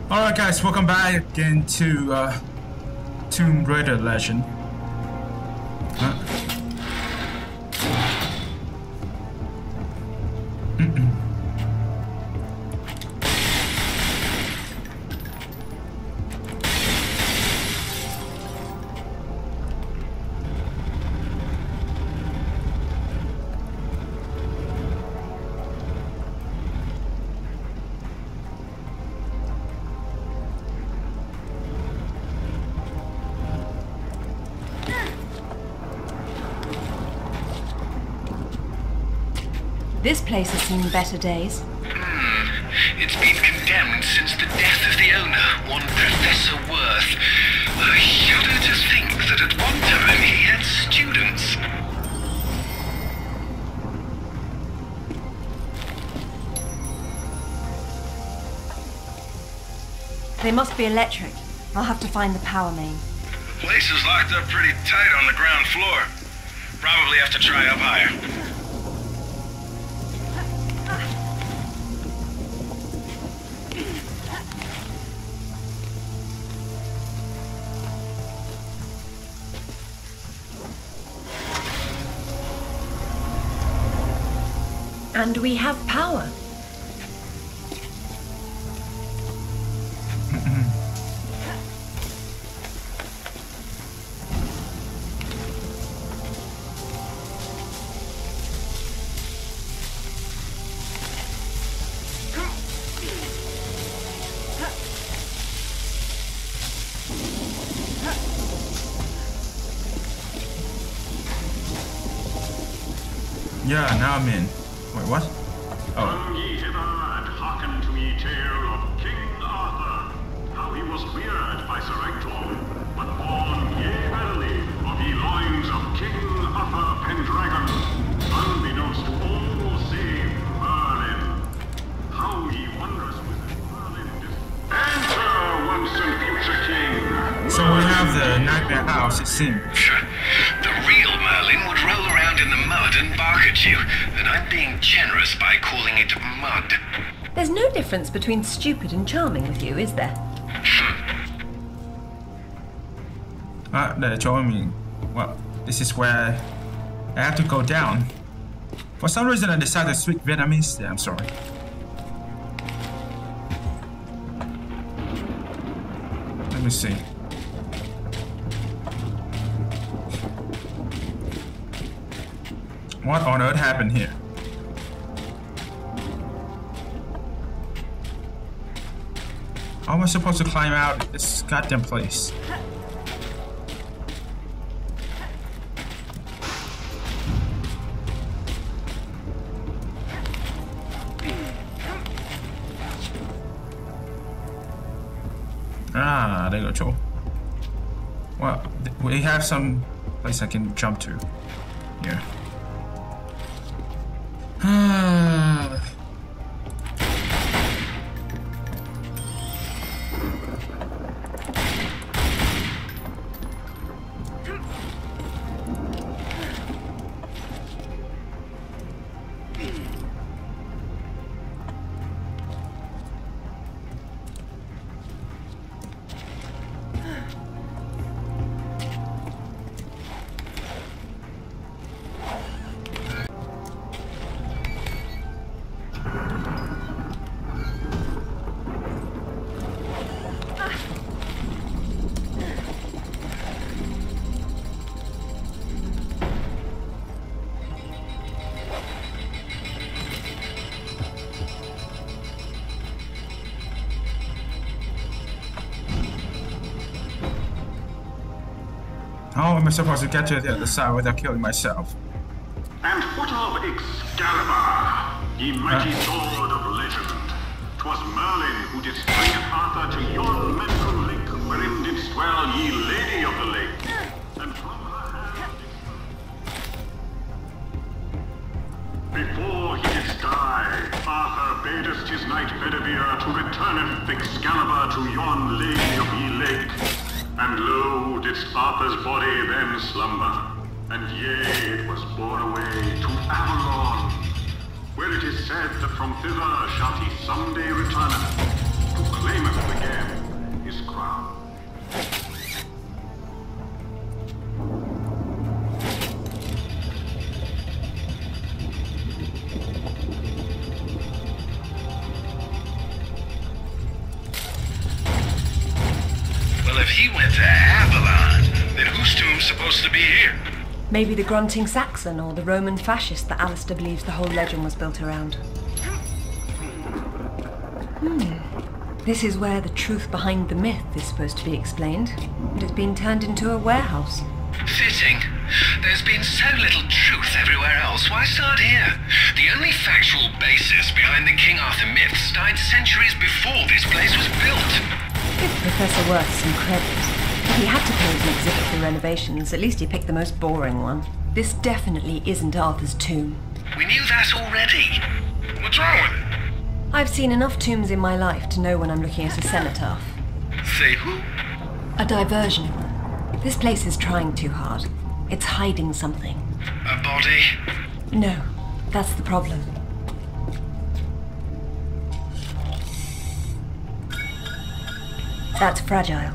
Alright guys, welcome back again to Tomb Raider Legend. This place has seen better days. It's been condemned since the death of the owner, one Professor Worth. I shudder to think that at one time he had students. They must be electric. I'll have to find the power main. The place is locked up pretty tight on the ground floor. Probably have to try up higher. And we have power. Yeah, now I'm in. Wait, what? Come ye hither and hearken to me tale of King Arthur, how he was reared by Sir Ector, but born yea verily of ye loins of King Arthur Pendragon, unbeknownst to all save Merlin. How ye wondrous wizard Merlin enter once and future king. So we have the Nightmare House, it seems. The real Merlin would roll around in the mud and bark at you, and I'm being generous by calling it mud. There's no difference between stupid and charming with you, is there? They're showing me. Well, this is where I have to go down. For some reason I decided to speak Vietnamese. Yeah, I'm sorry. Let me see. What on earth happened here? How am I supposed to climb out of this goddamn place? Ah, there you go, Joe. Well, we have some place I can jump to. Here. How am I supposed to get to the other side without killing myself? And what of Excalibur, ye mighty sword of legend? 'Twas Merlin who did bring Arthur to yon mental lake, wherein didst dwell ye lady of the lake. And from her hand before he did die, Arthur badest his knight Bedivere to returneth Excalibur to yon lady of ye lake. And lo, didst Arthur's body then slumber, and yea, it was borne away to Avalon, where it is said that from thither shall he someday return, to claimeth again he went to Avalon, then whose tomb's supposed to be here? Maybe the grunting Saxon or the Roman fascist that Alistair believes the whole legend was built around. This is where the truth behind the myth is supposed to be explained, but it's been turned into a warehouse. Fitting. There's been so little truth everywhere else, why start here? The only factual basis behind the King Arthur myths died centuries before this place was built. Give Professor Worth some credit. If he had to pay as an exhibit for renovations, at least he picked the most boring one. This definitely isn't Arthur's tomb. We knew that already. What's wrong with it? I've seen enough tombs in my life to know when I'm looking at a cenotaph. Say who? A diversion. This place is trying too hard. It's hiding something. A body? No, that's the problem. That's fragile.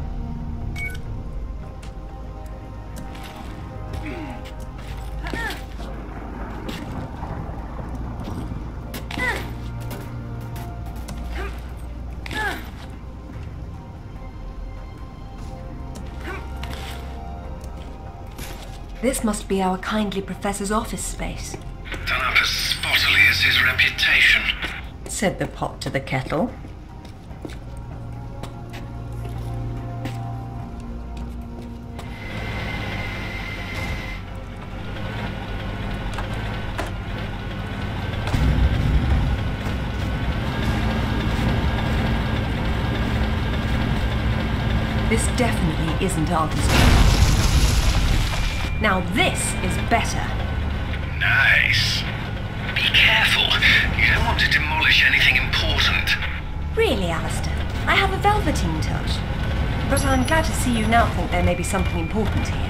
This must be our kindly professor's office space, Done up as spottily as his reputation. said the pot to the kettle. This definitely isn't Arthur's tomb. Now this is better. Nice. Be careful. You don't want to demolish anything important. Really, Alistair, I have a velveteen touch. But I'm glad to see you now think there may be something important here.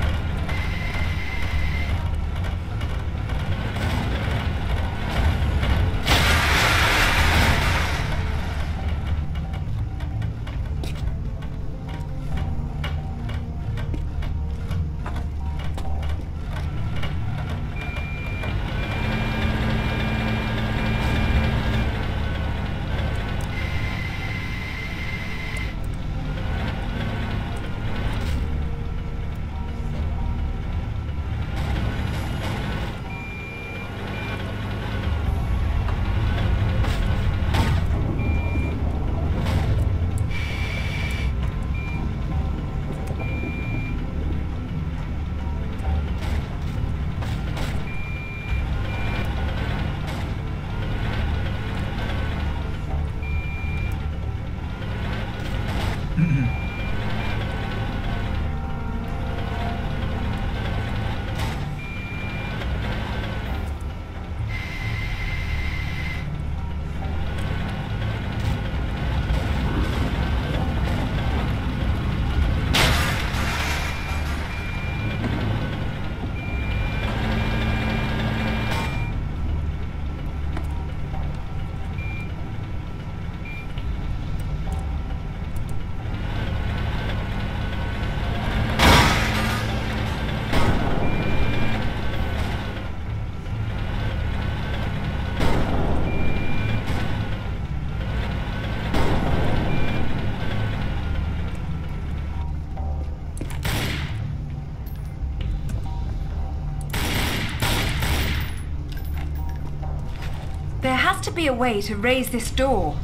There has to be a way to raise this door.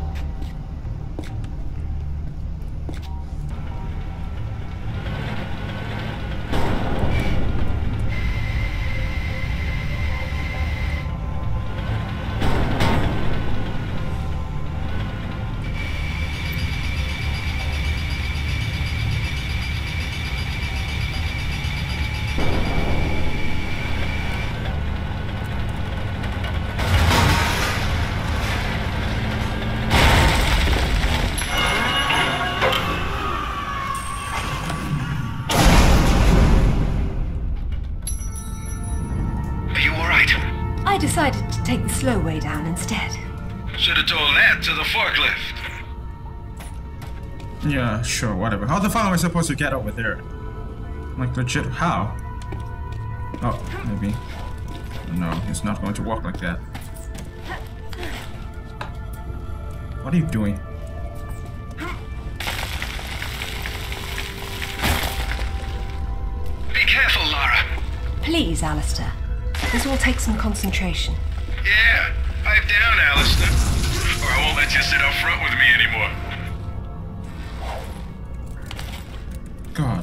I decided to take the slow way down instead. Should have told that to the forklift. Yeah, sure, whatever. How the fuck am I supposed to get over there? Like, legit, how? Oh, maybe. No, it's not going to work like that. What are you doing? Please, Alistair. This will take some concentration. Yeah, pipe down, Alistair. Or I won't let you sit up front with me anymore. God.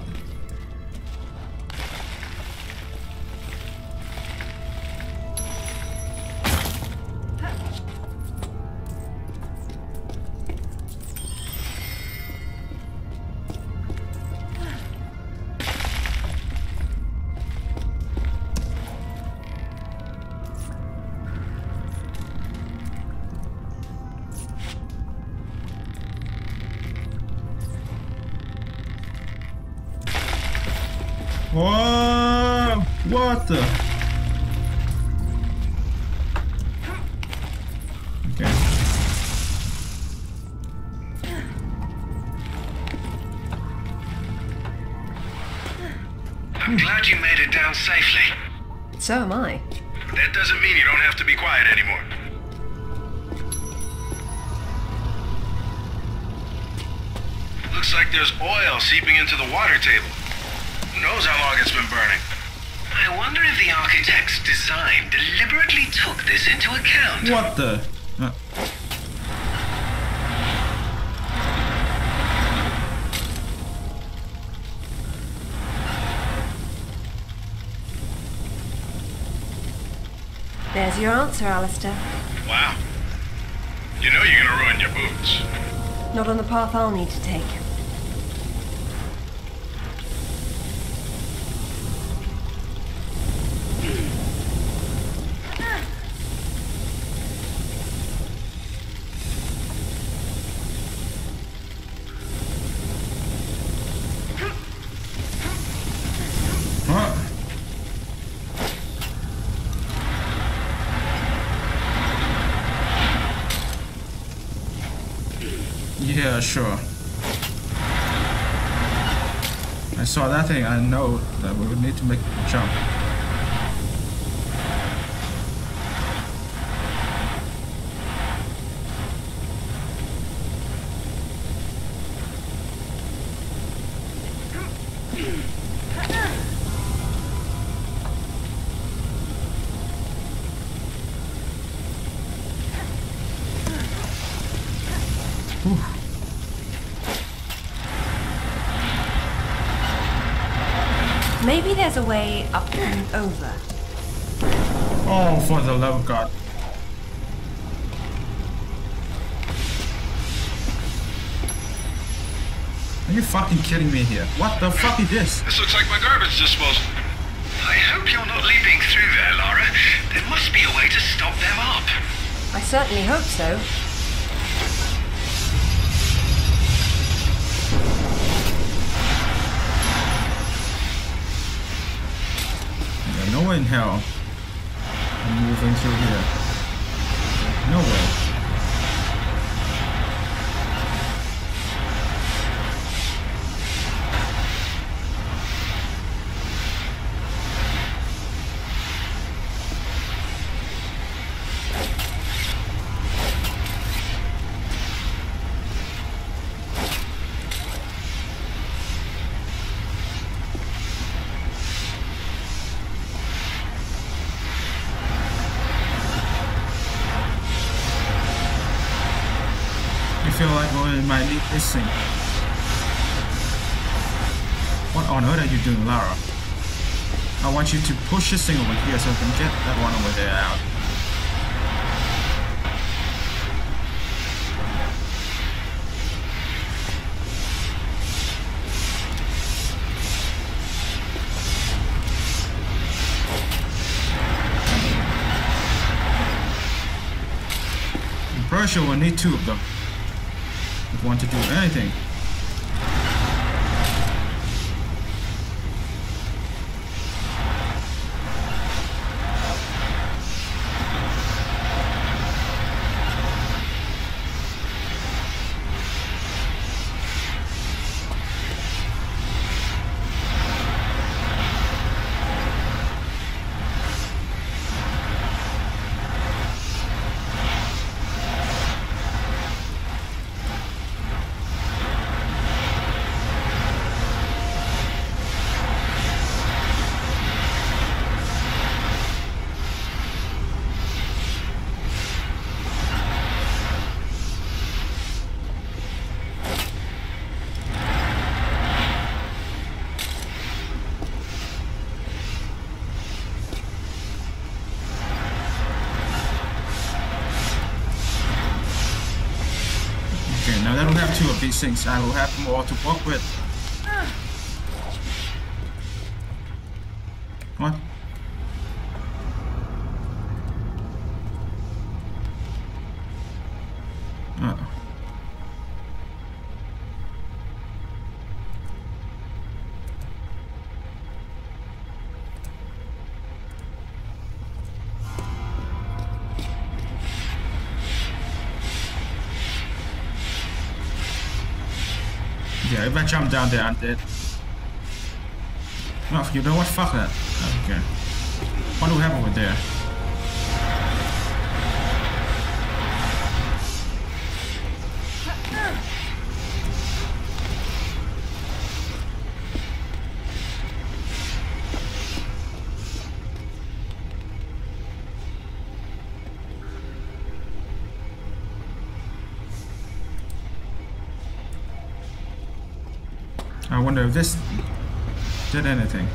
Whoa! What the? Okay. I'm glad you made it down safely. So am I. But that doesn't mean you don't have to be quiet anymore. Looks like there's oil seeping into the water table. Who knows how long it's been burning? I wonder if the architect's design deliberately took this into account. What the? There's your answer, Alistair. Wow. You know you're gonna ruin your boots. Not on the path I'll need to take. Huh? Yeah, sure. I saw that thing. I know that we would need to make a jump. Maybe there's a way up and over. Oh, for the love of God. Are you fucking kidding me here? What the fuck is this? This looks like my garbage disposal. I hope you're not leaping through there, Lara. There must be a way to stop them up. I certainly hope so. Yeah, no way in hell I'm moving through here. No way. I feel like we might need this thing. What on earth are you doing, Lara? I want you to push this thing over here so I can get that one over there out. I'm pretty sure we'll need two of them. Want to do anything. I don't have two of these things. I will have more to work with. What? Yeah, if I jump down there, I'm dead. No, you know what? Fuck that. Okay. What do we have over there? I wonder if this did anything.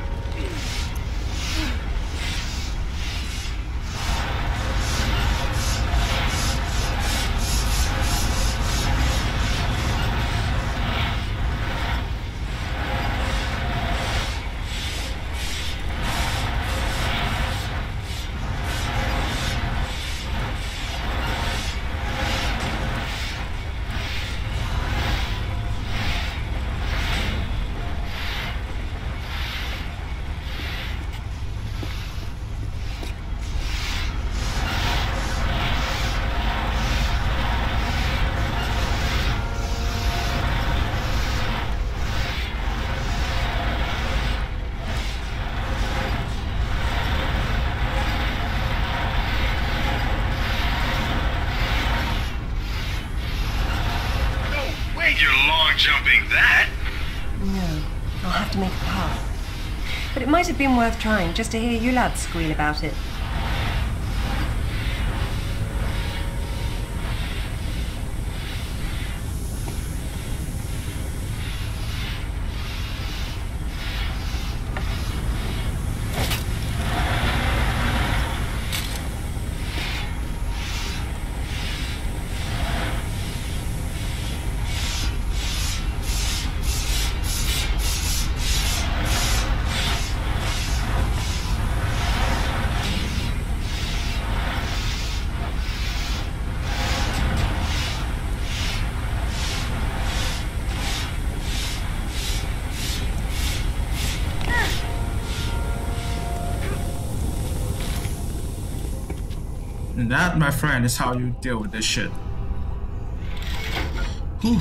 Jumping that? No, I'll have to make a path. But it might have been worth trying just to hear you lads squeal about it. And that, my friend, is how you deal with this shit. Whew.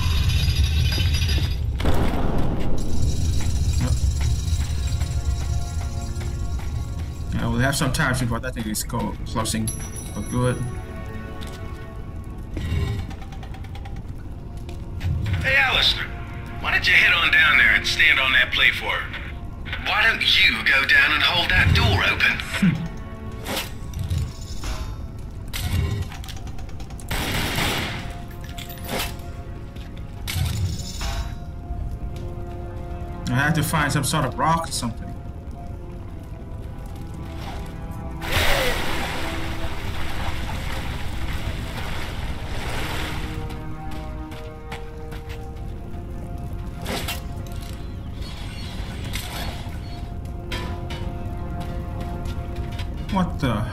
Yep. Yeah, we'll have some time before that thing is closing for good. Hey, Alistair, why don't you head on down there and stand on that platform? Why don't you go down and hold that door open? I have to find some sort of rock or something. What the?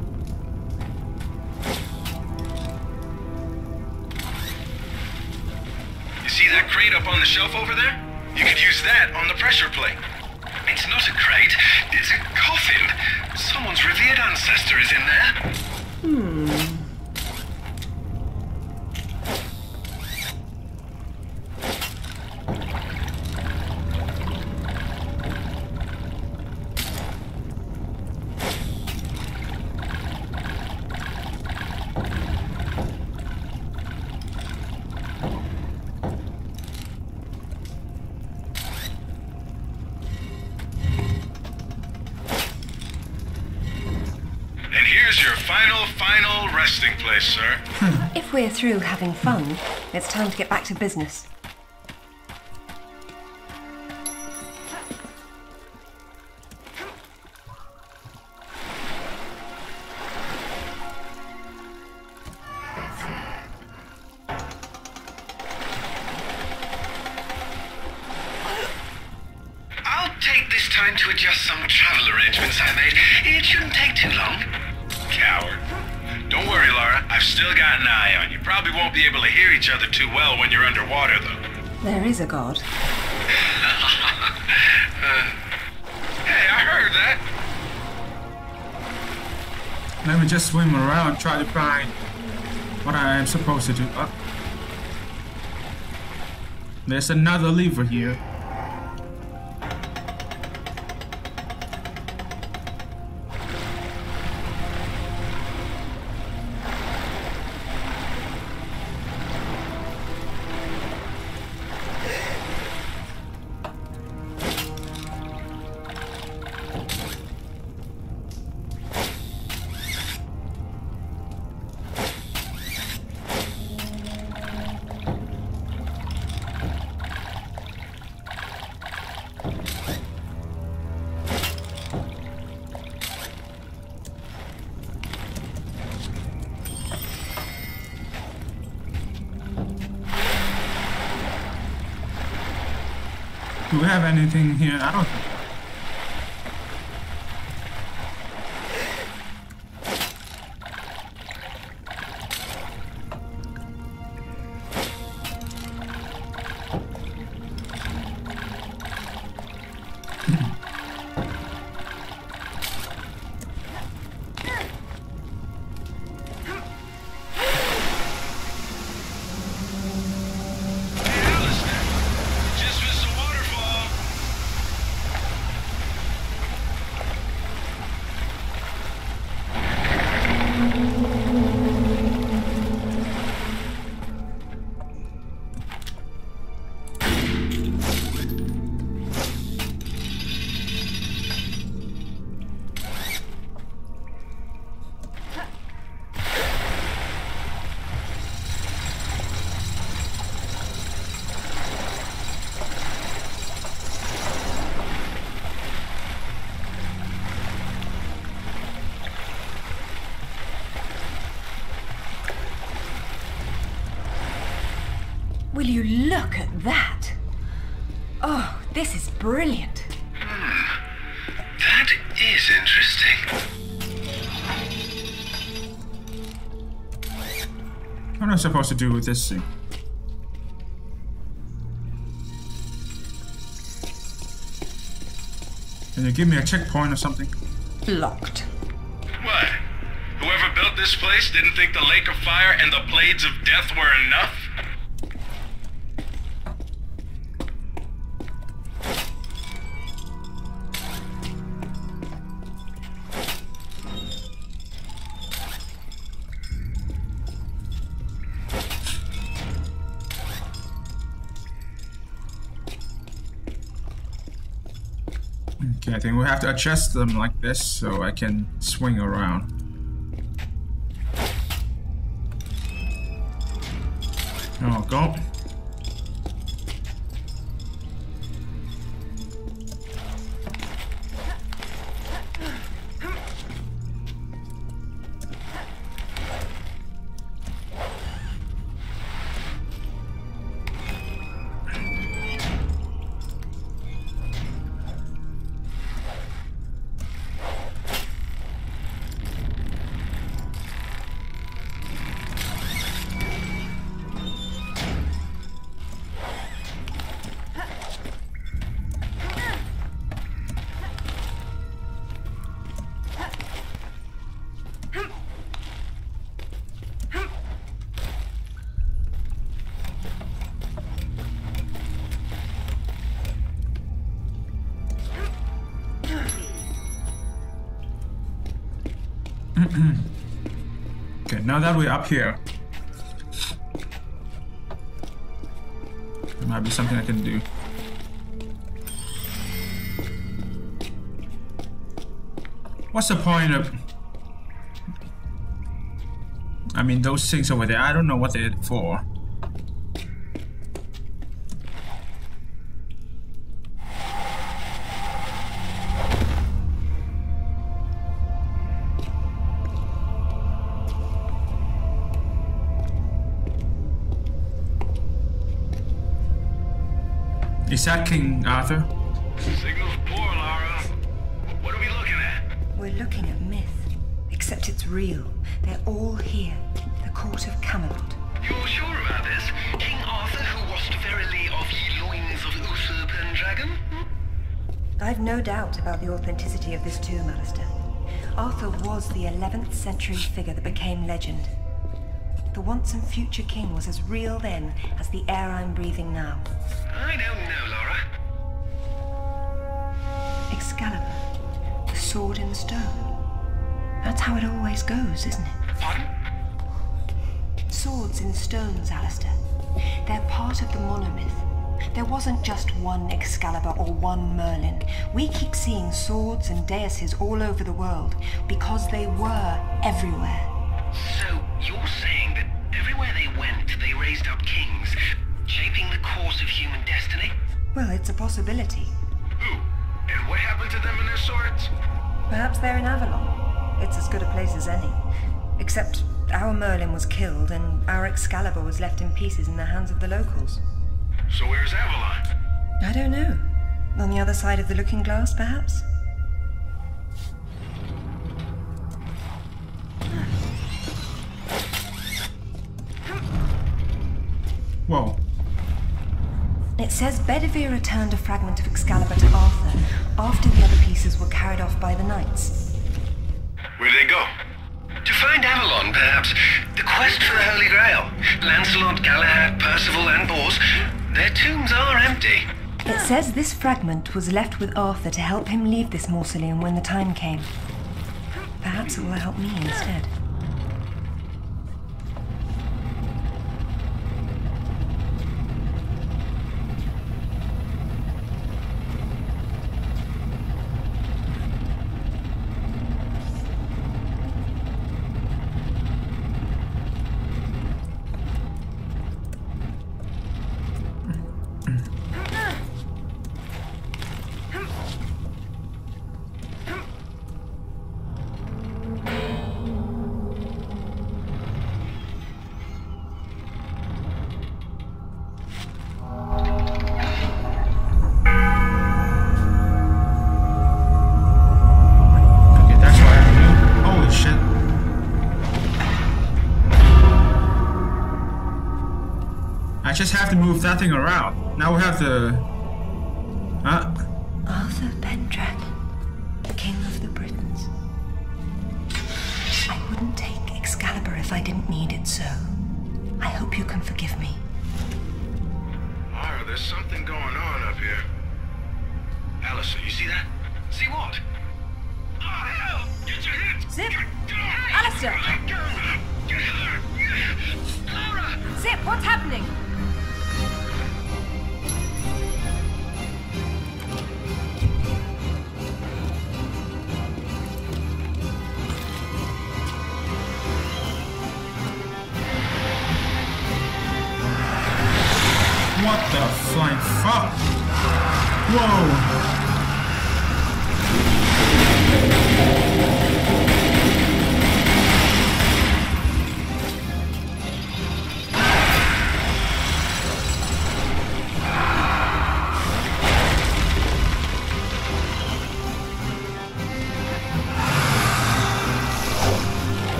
You see that crate up on the shelf over there? You could use that on the pressure plate. It's not a crate, it's a coffin. Someone's revered ancestor is in there. Here's your final resting place, sir. If we're through having fun, it's time to get back to business. time to adjust some travel arrangements I made. It shouldn't take too long. Coward. Don't worry, Lara. I've still got an eye on you. Probably won't be able to hear each other too well when you're underwater, though. There is a god. Hey, I heard that. Let me just swim around, try to find what I am supposed to do. Oh. There's another lever here. Do we have anything here? I don't think. Will you look at that? Oh, this is brilliant. That is interesting. What am I supposed to do with this thing? Can you give me a checkpoint or something? Locked. What? Whoever built this place didn't think the Lake of Fire and the Blades of Death were enough? Okay, I think we have to adjust them like this so I can swing around. Oh, go. Okay, now that we're up here, there might be something I can do. What's the point of... I mean, those things over there, I don't know what they're for. Is that King Arthur? Signal's poor, Lara. we're looking at myth. Except it's real. They're all here. The court of Camelot. You're sure about this? King Arthur, who washed verily of ye loins of Uther Pendragon? I've no doubt about the authenticity of this tomb, Alistair. Arthur was the 11th century figure that became legend. The once and future king was as real then as the air I'm breathing now. I don't know, Laura. Excalibur, the sword in stone. That's how it always goes, isn't it? Pardon? Swords in stones, Alistair. They're part of the monomyth. There wasn't just one Excalibur or one Merlin. We keep seeing swords and daises all over the world because they were everywhere. So, you're saying that everywhere they went, they raised up kings, shaping the course of human destiny? Well, it's a possibility. Who? And what happened to them and their swords? Perhaps they're in Avalon. It's as good a place as any. Except our Merlin was killed and our Excalibur was left in pieces in the hands of the locals. So where's Avalon? I don't know. On the other side of the looking glass, perhaps? Whoa. It says Bedivere returned a fragment of Excalibur to Arthur after the other pieces were carried off by the knights. Where'd they go? To find Avalon, perhaps. The quest for the Holy Grail. Lancelot, Galahad, Percival, and Bors. Their tombs are empty. It says this fragment was left with Arthur to help him leave this mausoleum when the time came. Perhaps it will help me instead. Just have to move that thing around. Now we have to... Arthur Pendragon, King of the Britons. I wouldn't take Excalibur if I didn't need it so. I hope you can forgive me. Mara, there's something going on up here. Alistair, you see that? See what? Oh, hell! Get your hands! Zip! Alistair! Laura! Zip, what's happening? What the flying fuck? Whoa!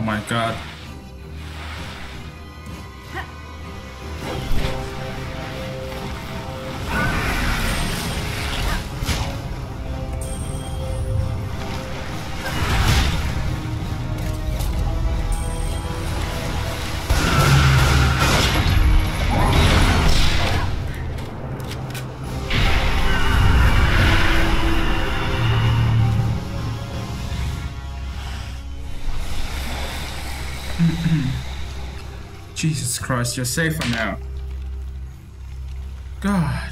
my god. Jesus Christ, you're safer now. God.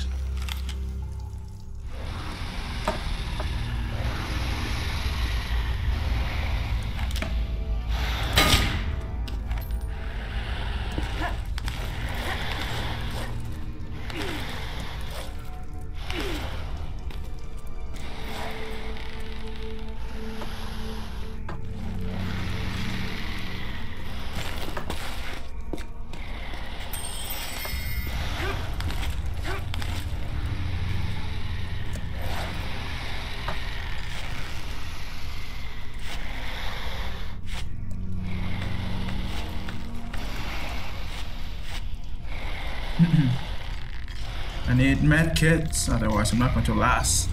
I need med kits, otherwise I'm not going to last.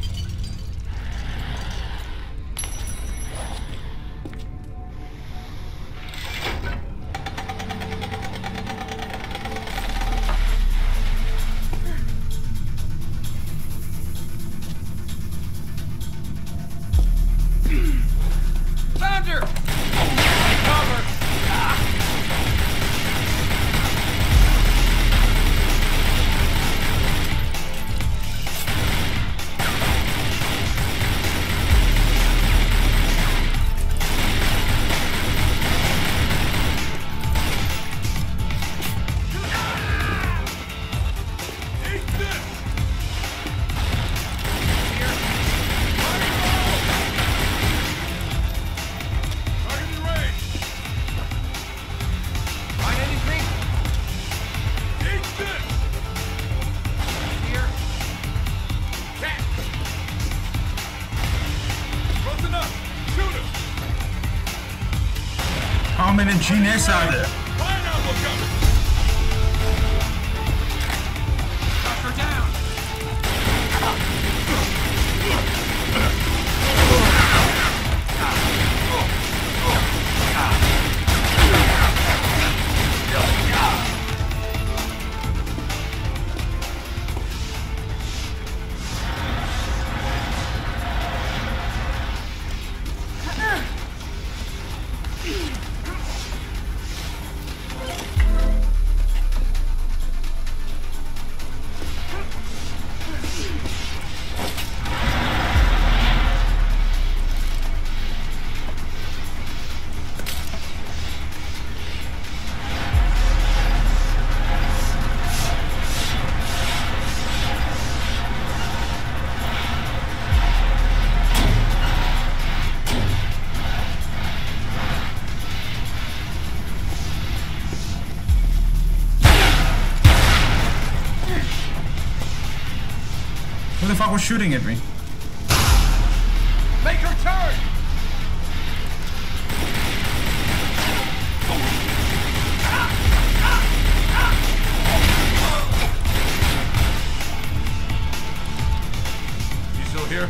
How many geniuses are there? Who the fuck was shooting at me? Make her turn! You still here?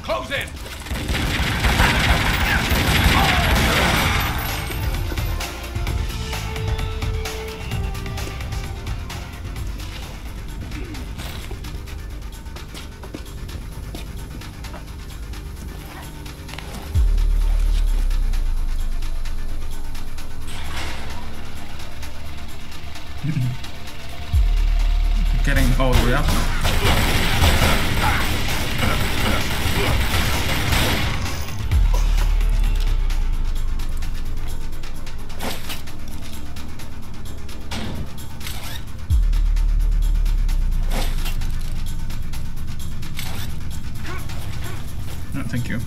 Close in! Getting all the way up. No, thank you.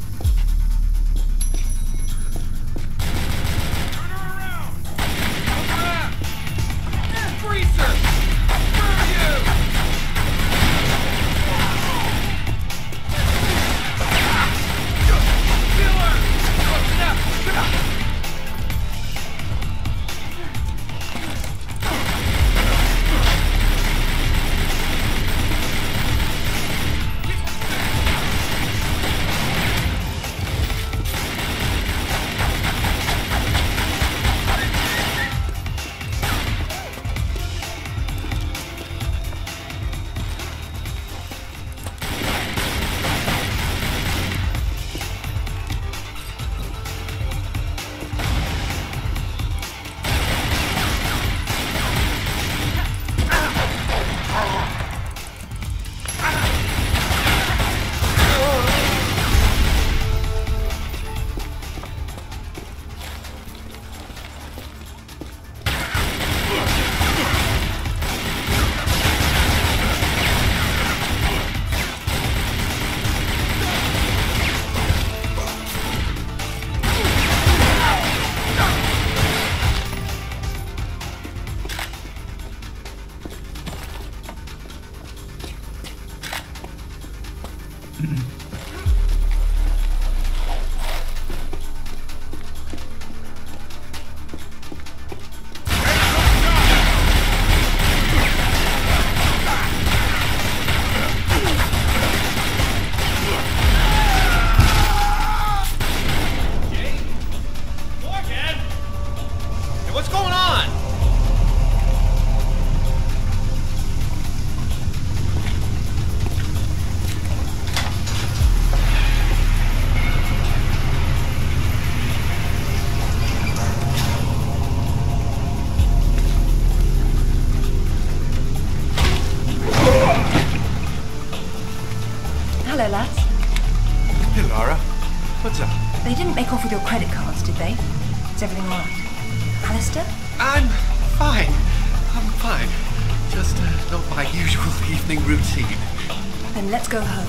Hello, lads. Hey, Lara. What's up? They didn't make off with your credit cards, did they? Is everything all right? Alistair? I'm fine. I'm fine. Just not my usual evening routine. Then let's go home.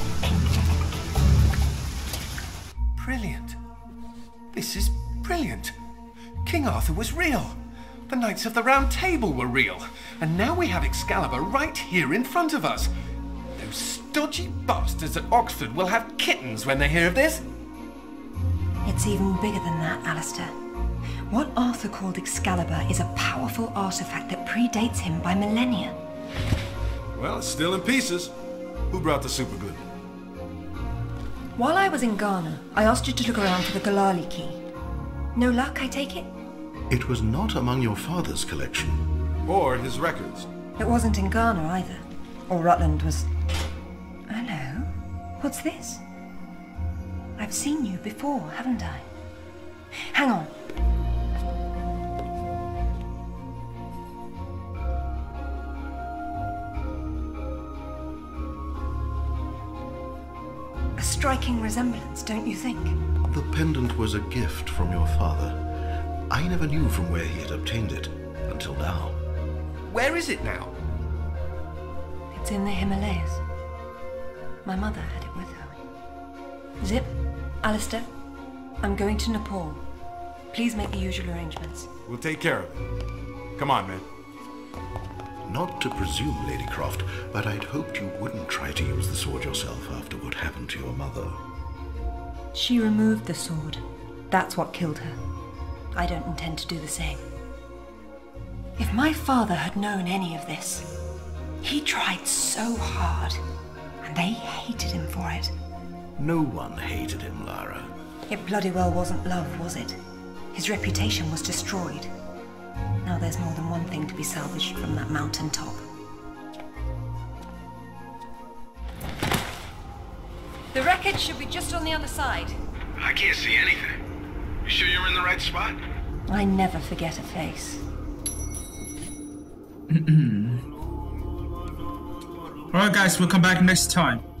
Brilliant. This is brilliant. King Arthur was real. The Knights of the Round Table were real. And now we have Excalibur right here in front of us. Those stodgy bastards at Oxford will have kittens when they hear of this. It's even bigger than that, Alistair. What Arthur called Excalibur is a powerful artifact that predates him by millennia. Well, it's still in pieces. Who brought the superglue? While I was in Ghana, I asked you to look around for the Galali key. No luck, I take it? It was not among your father's collection. Or his records. It wasn't in Ghana either. Or Rutland was... Hello? What's this? I've seen you before, haven't I? Hang on. A striking resemblance, don't you think? The pendant was a gift from your father. I never knew from where he had obtained it, until now. Where is it now? It's in the Himalayas. My mother had it with her. Zip, Alistair, I'm going to Nepal. Please make the usual arrangements. We'll take care of it. Come on, man. Not to presume, Lady Croft, but I'd hoped you wouldn't try to use the sword yourself after what happened to your mother. She removed the sword. That's what killed her. I don't intend to do the same. If my father had known any of this, he tried so hard, and they hated him for it. No one hated him, Lara. It bloody well wasn't love, was it? His reputation was destroyed. Now there's more than one thing to be salvaged from that mountain top. The wreckage should be just on the other side. I can't see anything. You sure you're in the right spot? I never forget a face. Alright guys, we'll come back next time.